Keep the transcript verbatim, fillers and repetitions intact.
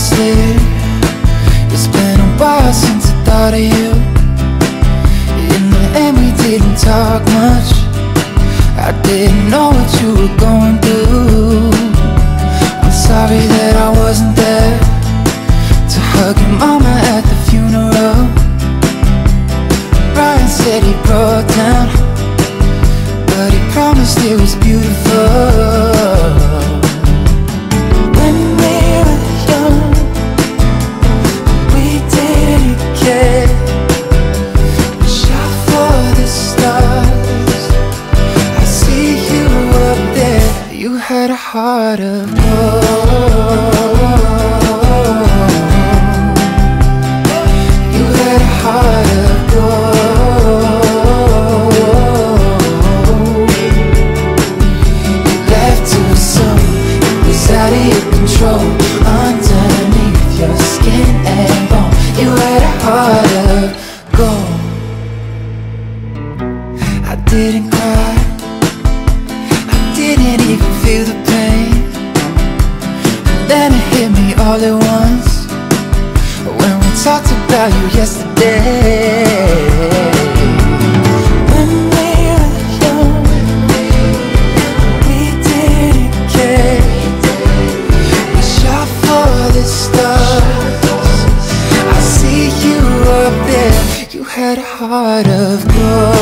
honestly, it's been a while since I thought of you. In the end we didn't talk much. I didn't know what you were going through. I'm sorry that I wasn't there to hug your mama at the funeral. Ryan said he broke down, but he promised it was beautiful. When we were young, we didn't care. We shot for the stars. I see you up there. You had a heart of gold. You had a heart of gold. You left too soon. It was out of your control. Underneath your skin and bone, you had a heart of gold. I didn't cry, I didn't even feel the pain. And then it hit me all at once when we talked about you yesterday. When we were young, we didn't care. We shot for the stars. I see you up there. You had a heart of gold.